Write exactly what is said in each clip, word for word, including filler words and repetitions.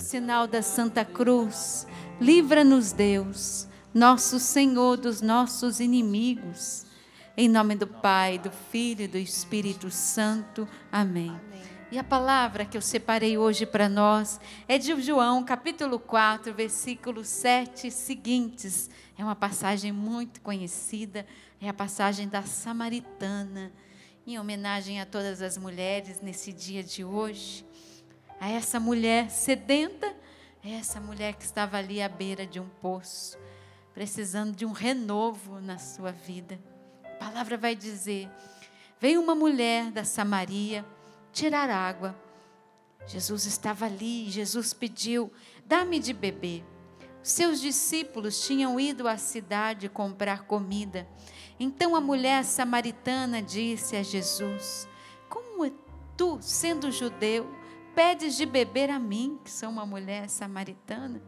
sinal da Santa Cruz, livra-nos, Deus, nosso Senhor, dos nossos inimigos. Em nome do Pai, do Filho e do Espírito Santo. Amém. Amém. E a palavra que eu separei hoje para nós é de João, capítulo quatro, versículos sete e seguintes. É uma passagem muito conhecida, é a passagem da Samaritana, em homenagem a todas as mulheres nesse dia de hoje. A essa mulher sedenta, a essa mulher que estava ali à beira de um poço, precisando de um renovo na sua vida. A palavra vai dizer: veio uma mulher da Samaria tirar água. Jesus estava ali, Jesus pediu: dá-me de beber. Seus discípulos tinham ido à cidade comprar comida. Então a mulher samaritana disse a Jesus: como é tu, sendo judeu, pedes de beber a mim, que sou uma mulher samaritana?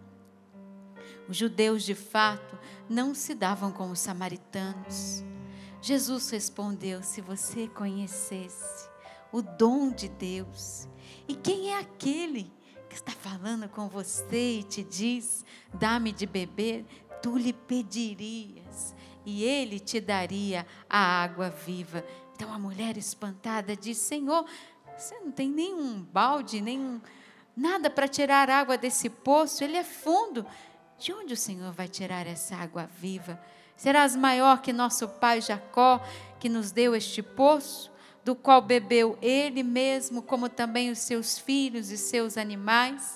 Os judeus, de fato, não se davam com os samaritanos. Jesus respondeu: se você conhecesse o dom de Deus, e quem é aquele que está falando com você e te diz: dá-me de beber, tu lhe pedirias, e ele te daria a água viva. Então a mulher espantada disse: Senhor, você não tem nenhum balde, nem nada para tirar água desse poço, ele é fundo. De onde o Senhor vai tirar essa água viva? Serás maior que nosso pai Jacó, que nos deu este poço, do qual bebeu ele mesmo, como também os seus filhos e seus animais?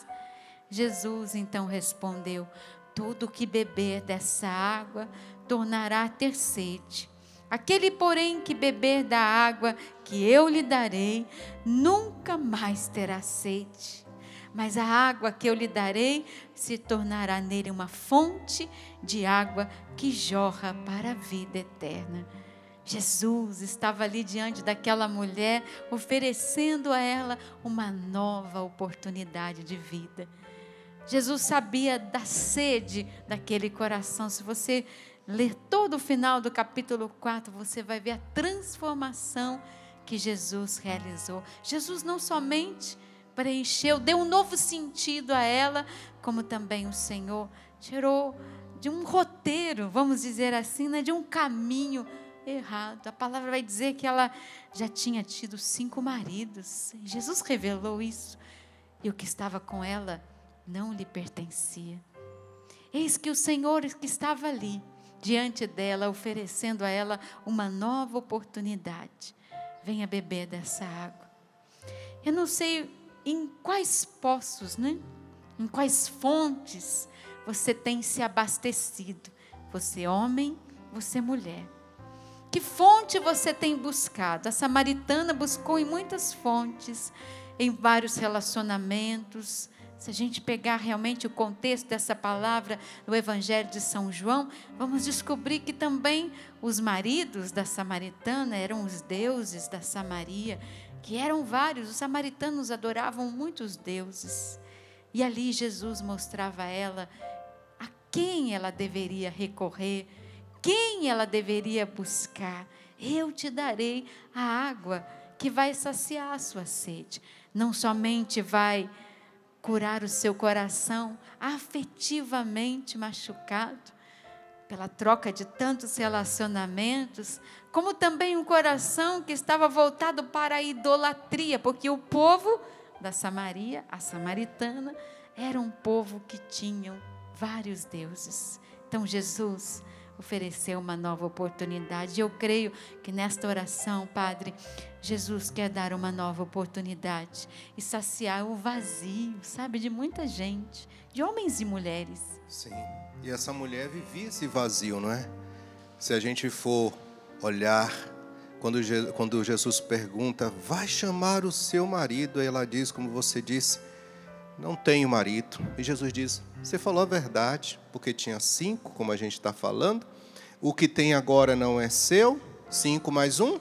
Jesus então respondeu: todo que beber dessa água tornará a ter sede. Aquele, porém, que beber da água que eu lhe darei, nunca mais terá sede. Mas a água que eu lhe darei se tornará nele uma fonte de água que jorra para a vida eterna. Jesus estava ali diante daquela mulher, oferecendo a ela uma nova oportunidade de vida. Jesus sabia da sede daquele coração. Se você ler todo o final do capítulo quatro, você vai ver a transformação que Jesus realizou. Jesus não somente preencheu, deu um novo sentido a ela, como também o Senhor tirou de um roteiro, vamos dizer assim, né, de um caminho errado. A palavra vai dizer que ela já tinha tido cinco maridos. Jesus revelou isso. E o que estava com ela não lhe pertencia. Eis que o Senhor que estava ali, diante dela, oferecendo a ela uma nova oportunidade. Venha beber dessa água. Eu não sei em quais poços, né? Em quais fontes você tem se abastecido. Você homem, você mulher. Que fonte você tem buscado? A samaritana buscou em muitas fontes, em vários relacionamentos. Se a gente pegar realmente o contexto dessa palavra no Evangelho de São João, vamos descobrir que também os maridos da samaritana eram os deuses da Samaria, que eram vários. Os samaritanos adoravam muitos deuses. E ali Jesus mostrava a ela a quem ela deveria recorrer, quem ela deveria buscar. Eu te darei a água que vai saciar a sua sede. Não somente vai curar o seu coração afetivamente machucado pela troca de tantos relacionamentos, como também um coração que estava voltado para a idolatria, porque o povo da Samaria, a samaritana, era um povo que tinham vários deuses. Então Jesus ofereceu uma nova oportunidade. Eu creio que nesta oração, Padre, Jesus quer dar uma nova oportunidade e saciar o vazio, sabe, de muita gente, de homens e mulheres. Sim, e essa mulher vivia esse vazio, não é? Se a gente for olhar, quando, Je- quando Jesus pergunta: vai chamar o seu marido? Aí ela diz, como você disse: não tenho marido. E Jesus diz: você falou a verdade, porque tinha cinco, como a gente está falando. O que tem agora não é seu. Cinco mais um?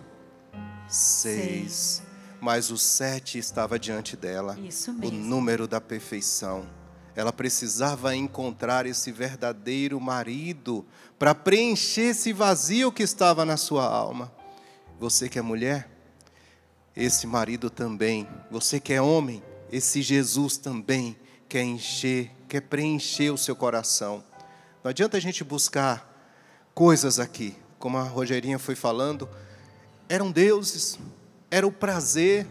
Seis. Seis. Mas o sete estava diante dela. Isso mesmo. O número da perfeição. Ela precisava encontrar esse verdadeiro marido para preencher esse vazio que estava na sua alma. Você que é mulher, esse marido também. Você que é homem, esse Jesus também quer encher, quer preencher o seu coração. Não adianta a gente buscar coisas aqui, como a Rogerinha foi falando, eram deuses, era o prazer,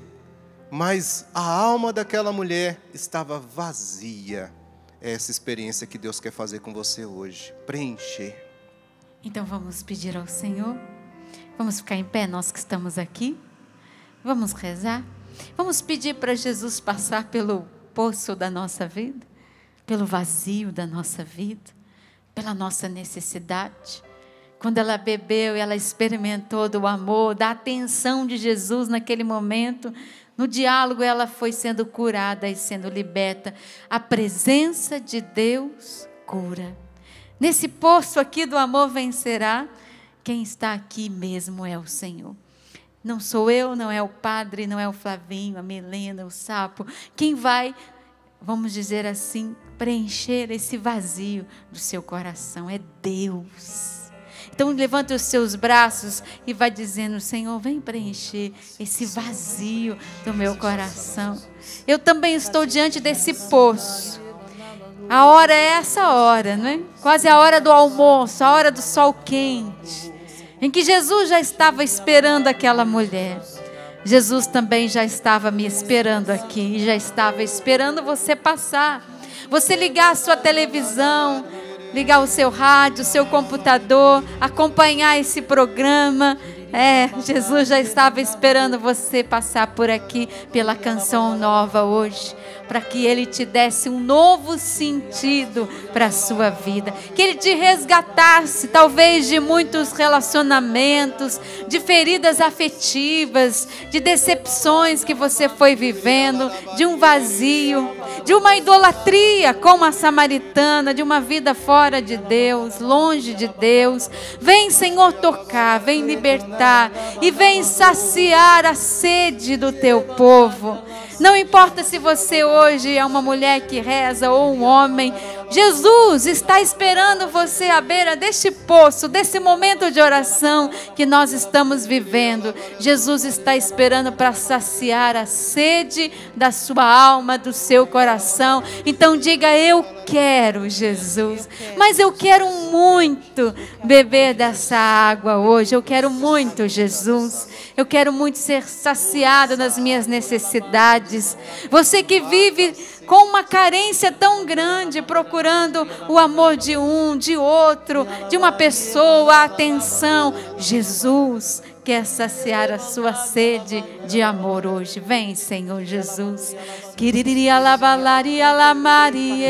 mas a alma daquela mulher estava vazia. É essa experiência que Deus quer fazer com você hoje, preencher. Então vamos pedir ao Senhor, vamos ficar em pé, nós que estamos aqui, vamos rezar, vamos pedir para Jesus passar pelo poço da nossa vida, pelo vazio da nossa vida, pela nossa necessidade. Quando ela bebeu, ela experimentou do amor, da atenção de Jesus naquele momento. No diálogo ela foi sendo curada e sendo liberta. A presença de Deus cura. Nesse poço aqui do amor vencerá. Quem está aqui mesmo é o Senhor. Não sou eu, não é o padre, não é o Flavinho, a Milena, o Sapo. Quem vai, vamos dizer assim, preencher esse vazio do seu coração é Deus. Então levante os seus braços e vai dizendo: Senhor, vem preencher esse vazio do meu coração. Eu também estou diante desse poço. A hora é essa hora, não é? Quase a hora do almoço, a hora do sol quente, em que Jesus já estava esperando aquela mulher. Jesus também já estava me esperando aqui, e já estava esperando você passar. Você ligar a sua televisão, ligar o seu rádio, o seu computador, acompanhar esse programa. É, Jesus já estava esperando você passar por aqui pela Canção Nova hoje, para que Ele te desse um novo sentido para a sua vida, que Ele te resgatasse talvez de muitos relacionamentos, de feridas afetivas, de decepções que você foi vivendo, de um vazio, de uma idolatria como a samaritana, de uma vida fora de Deus, longe de Deus. Vem, Senhor, tocar, vem libertar e vem saciar a sede do teu povo. Não importa se você hoje é uma mulher que reza ou um homem, Jesus está esperando você à beira deste poço, desse momento de oração que nós estamos vivendo. Jesus está esperando para saciar a sede da sua alma, do seu coração. Então diga: eu quero, Jesus, mas eu quero muito beber dessa água hoje. Eu quero muito, Jesus. Eu quero muito ser saciado nas minhas necessidades. Você que vive com uma carência tão grande, procurando o amor de um, de outro, de uma pessoa, a atenção. Jesus quer saciar a sua sede de amor hoje. Vem, Senhor Jesus. Kiririria labalaria lamarie.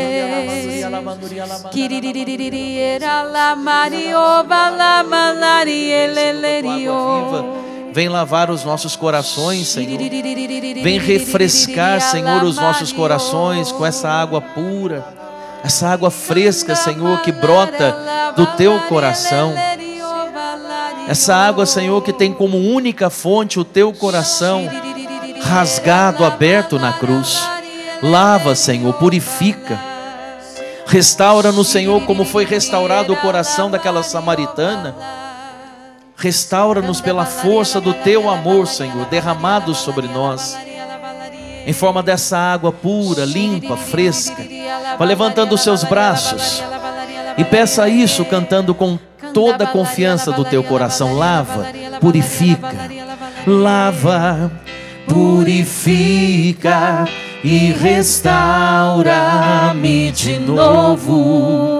Kiririria lamario balamalarie lelerio. Vem lavar os nossos corações, Senhor. Vem refrescar, Senhor, os nossos corações com essa água pura, essa água fresca, Senhor, que brota do teu coração. Essa água, Senhor, que tem como única fonte o teu coração rasgado, aberto na cruz. Lava, Senhor, purifica. Restaura-nos, Senhor, como foi restaurado o coração daquela samaritana. Restaura-nos pela força do teu amor, Senhor, derramado sobre nós, em forma dessa água pura, limpa, fresca. Vá levantando os seus braços e peça isso, cantando com toda a confiança do teu coração. Lava, purifica. Lava, purifica e restaura-me de novo.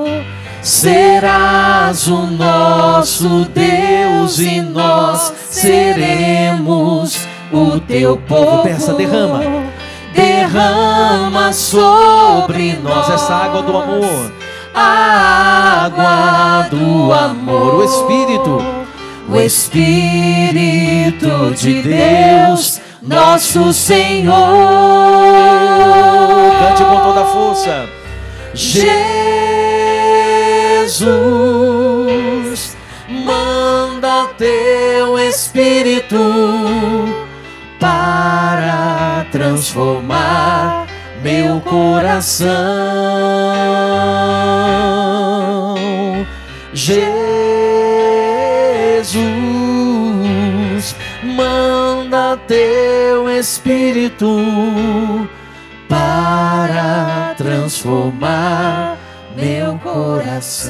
Serás o nosso Deus e nós seremos o teu povo. Peça, derrama, derrama sobre nós essa água do amor, a água do amor, o Espírito, o Espírito de Deus, nosso Senhor. Cante com toda a força. Jesus, manda teu Espírito para transformar meu coração. Jesus, manda teu Espírito para transformar meu coração.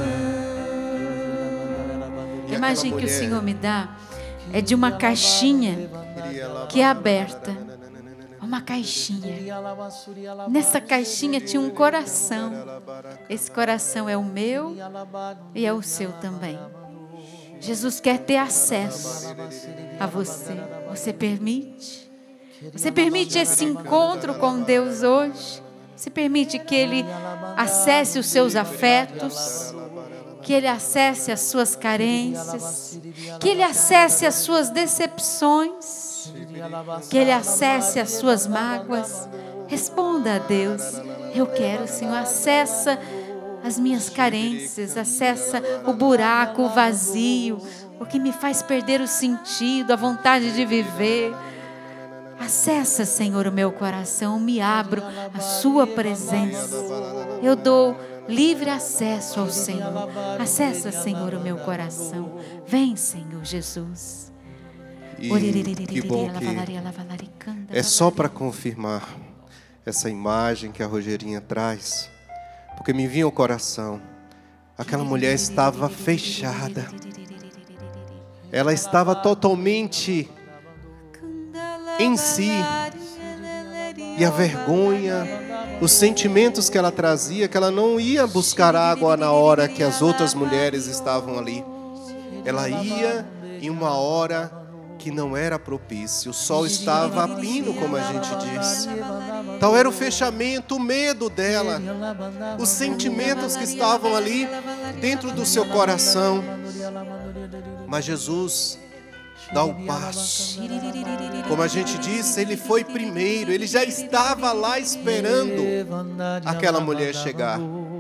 A imagem que o Senhor me dá é de uma caixinha que é aberta. Uma caixinha. Nessa caixinha tinha um coração. Esse coração é o meu e é o seu também. Jesus quer ter acesso a você. Você permite? Você permite esse encontro com Deus hoje? Você permite que Ele acesse os seus afetos? Que Ele acesse as suas carências? Que Ele acesse as suas decepções? Que Ele acesse as suas mágoas? Responda a Deus. Eu quero, Senhor, acessa as minhas carências, acessa o buraco, o vazio, o que me faz perder o sentido, a vontade de viver. Acessa, Senhor, o meu coração, me abro à sua presença. Eu dou livre acesso ao Senhor. Acessa, Senhor, o meu coração. Vem, Senhor Jesus. E que bom que é só para confirmar essa imagem que a Rogerinha traz, porque me vinha ao coração, aquela mulher estava fechada, ela estava totalmente em si, e a vergonha, os sentimentos que ela trazia, que ela não ia buscar água na hora que as outras mulheres estavam ali, ela ia em uma hora que não era propício, o sol estava a pino, como a gente diz. Tal era o fechamento, o medo dela, os sentimentos que estavam ali dentro do seu coração. Mas Jesus dá o passo. Como a gente disse, Ele foi primeiro, Ele já estava lá esperando aquela mulher chegar.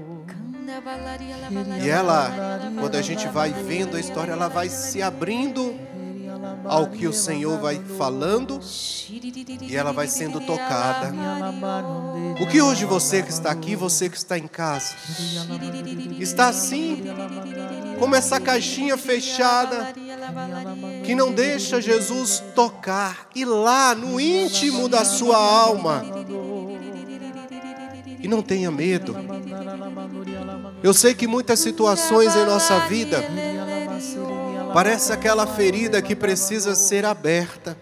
E ela, quando a gente vai vendo a história, ela vai se abrindo ao que o Senhor vai falando e ela vai sendo tocada. O que hoje você que está aqui, você que está em casa, está assim, como essa caixinha fechada, que não deixa Jesus tocar, ir lá no íntimo da sua alma. E não tenha medo. Eu sei que muitas situações em nossa vida parece aquela ferida que precisa ser aberta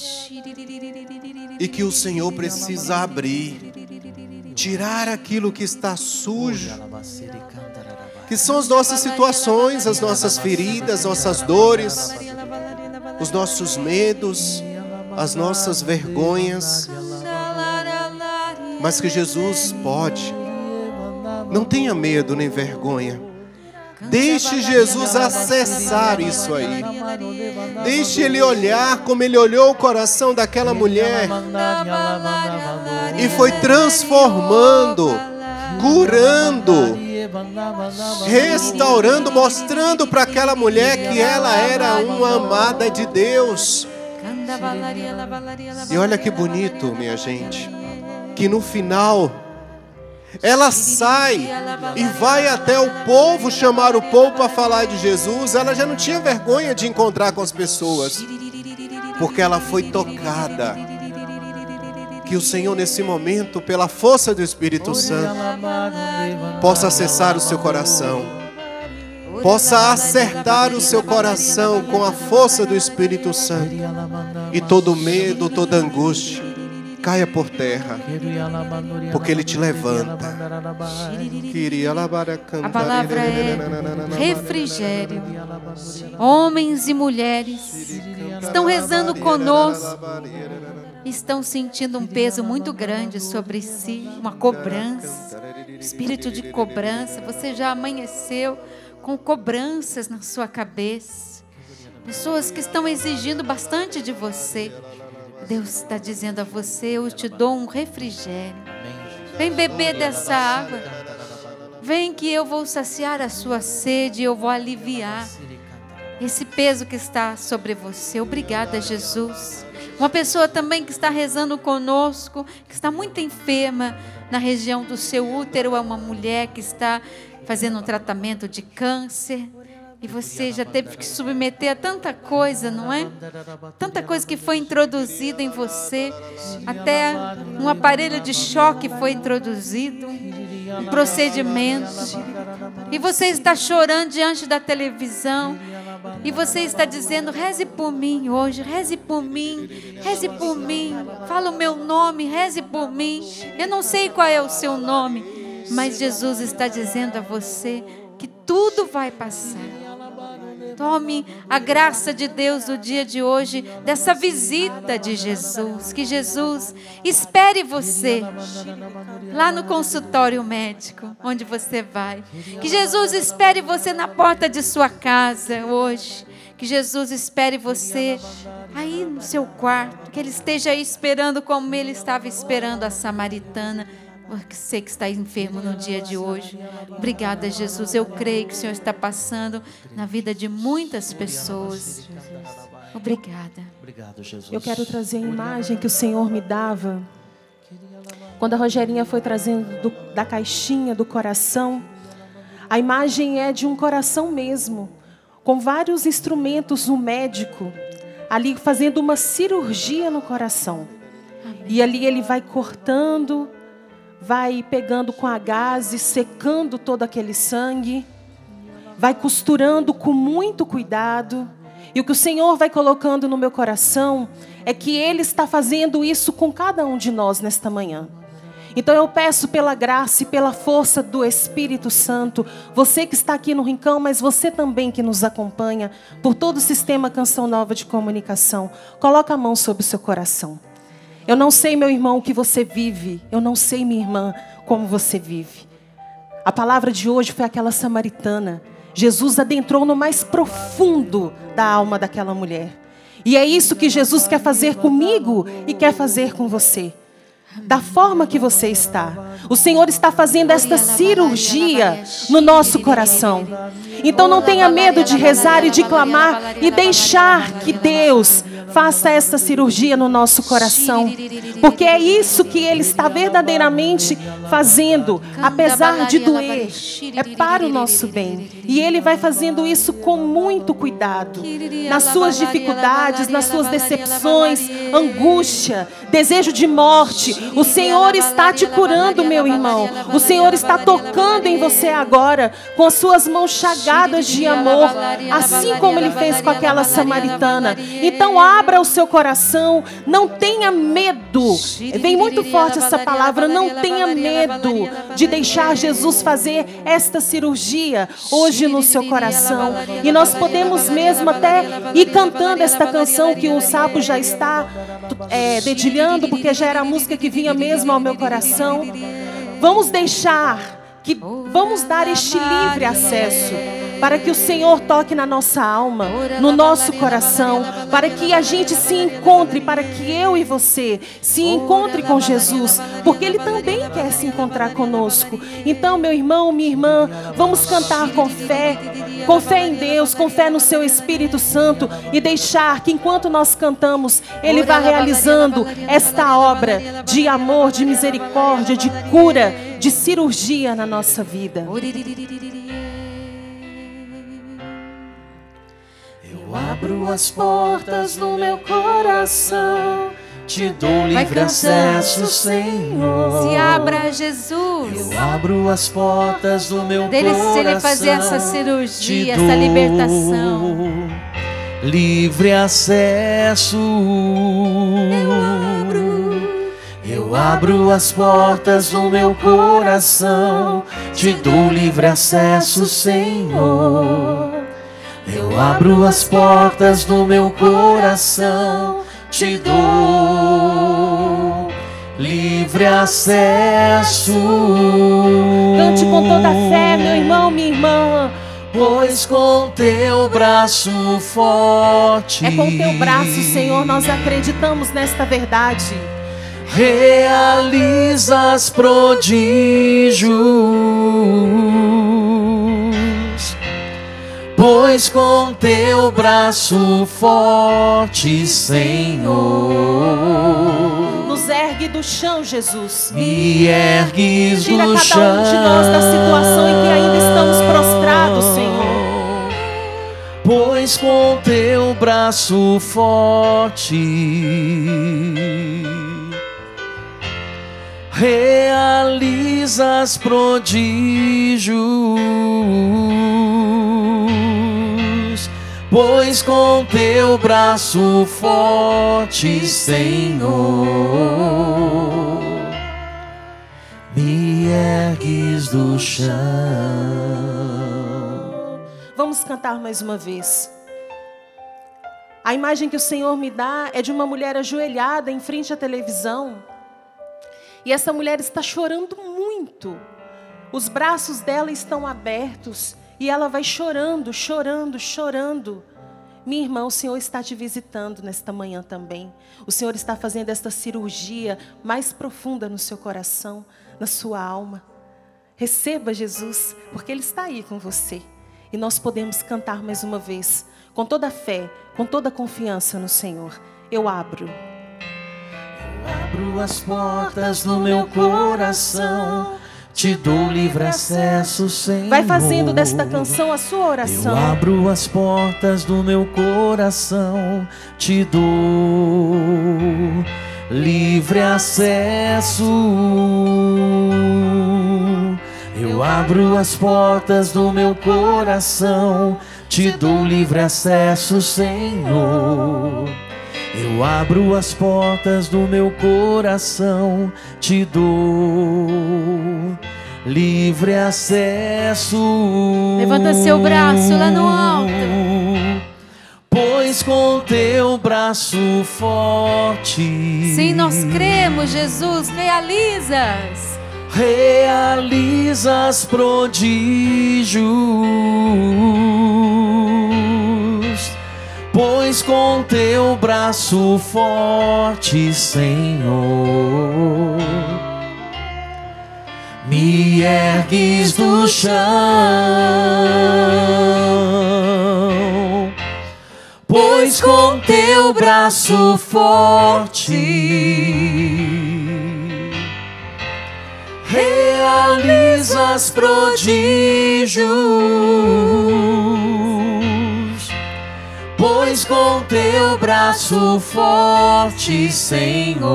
e que o Senhor precisa abrir, tirar aquilo que está sujo, que são as nossas situações, as nossas feridas, nossas dores, os nossos medos, as nossas vergonhas, mas que Jesus pode. Não tenha medo nem vergonha. Deixe Jesus acessar isso aí. Deixe Ele olhar como Ele olhou o coração daquela mulher e foi transformando, curando, restaurando, mostrando para aquela mulher que ela era uma amada de Deus. E olha que bonito, minha gente, que no final ela sai e vai até o povo, chamar o povo para falar de Jesus. Ela já não tinha vergonha de encontrar com as pessoas, porque ela foi tocada. Que o Senhor nesse momento, pela força do Espírito Santo, possa acessar o seu coração, possa acertar o seu coração com a força do Espírito Santo, e todo medo, toda angústia caia por terra, porque Ele te levanta. A palavra é refrigério. Homens e mulheres estão rezando conosco, estão sentindo um peso muito grande sobre si, uma cobrança, espírito de cobrança. Você já amanheceu com cobranças na sua cabeça, pessoas que estão exigindo bastante de você. Deus está dizendo a você: eu te dou um refrigério. Vem beber dessa água. Vem que eu vou saciar a sua sede, eu vou aliviar esse peso que está sobre você. Obrigada, Jesus. Uma pessoa também que está rezando conosco, que está muito enferma na região do seu útero, é uma mulher que está fazendo um tratamento de câncer. E você já teve que submeter a tanta coisa, não é? Tanta coisa que foi introduzida em você. Até um aparelho de choque foi introduzido. Um procedimento. E você está chorando diante da televisão. E você está dizendo: reze por mim hoje, reze por mim, reze por mim. Fala o meu nome, reze por mim. Eu não sei qual é o seu nome, mas Jesus está dizendo a você que tudo vai passar. Tome a graça de Deus no dia de hoje, dessa visita de Jesus. Que Jesus espere você lá no consultório médico, onde você vai. Que Jesus espere você na porta de sua casa hoje. Que Jesus espere você aí no seu quarto. Que Ele esteja aí esperando como Ele estava esperando a samaritana. Você que está enfermo no dia de hoje. Obrigada, Jesus. Eu creio que o Senhor está passando na vida de muitas pessoas. Obrigada. Obrigado, Jesus. Eu quero trazer a imagem que o Senhor me dava quando a Rogerinha foi trazendo do, da caixinha do coração. A imagem é de um coração mesmo, com vários instrumentos, um médico ali fazendo uma cirurgia no coração. Amém. E ali ele vai cortando, vai pegando com a gaze, secando todo aquele sangue, vai costurando com muito cuidado. E o que o Senhor vai colocando no meu coração é que Ele está fazendo isso com cada um de nós nesta manhã. Então eu peço pela graça e pela força do Espírito Santo, você que está aqui no Rincão, mas você também que nos acompanha por todo o sistema Canção Nova de Comunicação, coloca a mão sobre o seu coração. Eu não sei, meu irmão, o que você vive. Eu não sei, minha irmã, como você vive. A palavra de hoje foi aquela samaritana. Jesus adentrou no mais profundo da alma daquela mulher. E é isso que Jesus quer fazer comigo e quer fazer com você. Da forma que você está. O Senhor está fazendo esta cirurgia no nosso coração. Então não tenha medo de rezar e de clamar e deixar que Deus faça essa cirurgia no nosso coração. Porque é isso que Ele está verdadeiramente fazendo. Apesar de doer, é para o nosso bem. E Ele vai fazendo isso com muito cuidado. Nas suas dificuldades, nas suas decepções, angústia, desejo de morte, o Senhor está te curando, meu irmão. O Senhor está tocando em você agora com as suas mãos chagadas de amor, assim como Ele fez com aquela samaritana. Então abra o seu coração, não tenha medo. Vem muito forte essa palavra, não tenha medo de deixar Jesus fazer esta cirurgia hoje no seu coração. E nós podemos mesmo até ir cantando esta canção que o Sapo já está é, dedilhando, porque já era a música que vinha mesmo ao meu coração. Vamos deixar, que, vamos dar este livre acesso para que o Senhor toque na nossa alma, no nosso coração, para que a gente se encontre, para que eu e você se encontre com Jesus, porque Ele também quer se encontrar conosco. Então, meu irmão, minha irmã, vamos cantar com fé, com fé em Deus, com fé no Seu Espírito Santo e deixar que enquanto nós cantamos, Ele vá realizando esta obra de amor, de misericórdia, de cura, de cirurgia na nossa vida. Eu abro as portas do meu coração, te dou livre acesso, Senhor. Se abra, Jesus. Eu abro as portas do meu Dele, coração, se Ele fazer essa cirurgia, essa libertação. Livre acesso. Eu abro. Eu abro as portas do meu coração, te dou livre acesso, Senhor. Eu abro as portas do meu coração, te dou livre acesso. Cante com toda a fé, meu irmão, minha irmã. Pois com teu braço forte, é com teu braço, Senhor, nós acreditamos nesta verdade. Realizas prodígios. Pois com teu braço forte, Senhor, nos ergue do chão, Jesus. Me ergues Tira do cada chão. um de nós da situação em que ainda estamos prostrados, Senhor. pois com teu braço forte realizas prodígios, pois com teu braço forte, Senhor, me ergues do chão. Vamos cantar mais uma vez. A imagem que o Senhor me dá é de uma mulher ajoelhada em frente à televisão. E essa mulher está chorando muito. Os braços dela estão abertos. E ela vai chorando, chorando, chorando. Minha irmã, o Senhor está te visitando nesta manhã também. O Senhor está fazendo esta cirurgia mais profunda no seu coração, na sua alma. Receba Jesus, porque Ele está aí com você. E nós podemos cantar mais uma vez, com toda a fé, com toda a confiança no Senhor. Eu abro. Abro as portas do meu coração, te dou livre acesso, Senhor. Vai fazendo desta canção a sua oração. Eu abro as portas do meu coração, te dou livre acesso. Eu abro as portas do meu coração, te dou livre acesso, Senhor. Eu abro as portas do meu coração, te dou livre acesso. Levanta seu braço lá no alto. Pois com teu braço forte, sim, nós cremos, Jesus, realizas. Realizas prodígios, pois com teu braço forte, Senhor, me ergues do chão. Pois com teu braço forte realizas prodígios, pois com teu braço forte, Senhor,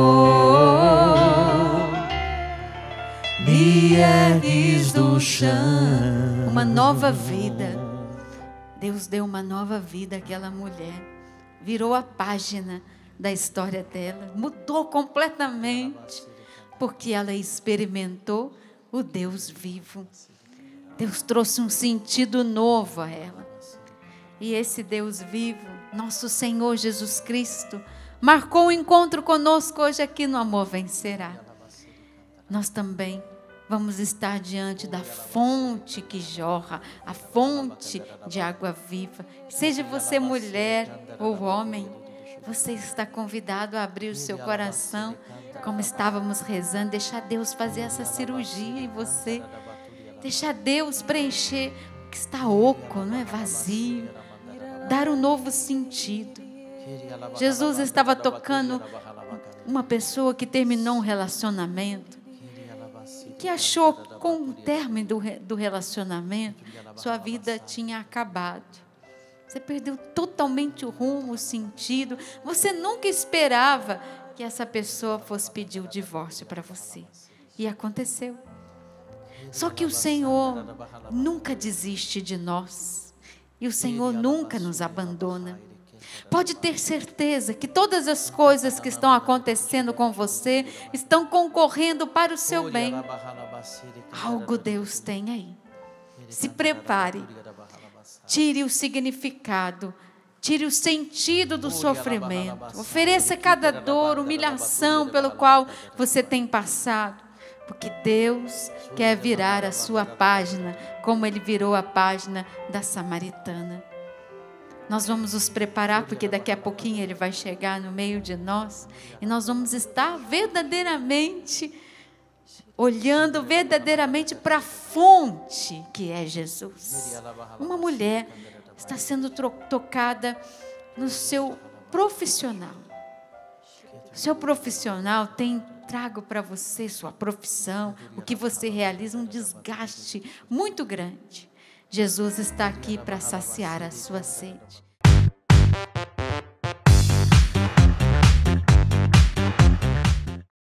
me ergues do chão. Uma nova vida. Deus deu uma nova vida àquela mulher. Virou a página da história dela. Mudou completamente. Porque ela experimentou o Deus vivo. Deus trouxe um sentido novo a ela. E esse Deus vivo, nosso Senhor Jesus Cristo, marcou um encontro conosco hoje aqui no Amor Vencerá. Nós também vamos estar diante da fonte que jorra, a fonte de água viva. Seja você mulher ou homem, você está convidado a abrir o seu coração, como estávamos rezando, deixar Deus fazer essa cirurgia em você, deixar Deus preencher o que está oco, não é, vazio, dar um novo sentido. Jesus estava tocando uma pessoa que terminou um relacionamento, que achou que com o término do relacionamento, sua vida tinha acabado. Você perdeu totalmente o rumo, o sentido. Você nunca esperava que essa pessoa fosse pedir o divórcio para você. E aconteceu. Só que o Senhor nunca desiste de nós. E o Senhor nunca nos abandona. Pode ter certeza que todas as coisas que estão acontecendo com você estão concorrendo para o seu bem. Algo Deus tem aí. Se prepare. Tire o significado, tire o sentido do sofrimento. Ofereça cada dor, humilhação pelo qual você tem passado. Porque Deus quer virar a sua página, como Ele virou a página da samaritana. Nós vamos nos preparar, porque daqui a pouquinho Ele vai chegar no meio de nós. E nós vamos estar verdadeiramente olhando verdadeiramente para a fonte que é Jesus. Uma mulher está sendo tocada no seu profissional. O seu profissional tem trago para você, sua profissão, o que você realiza, um desgaste muito grande. Jesus está aqui para saciar a sua sede.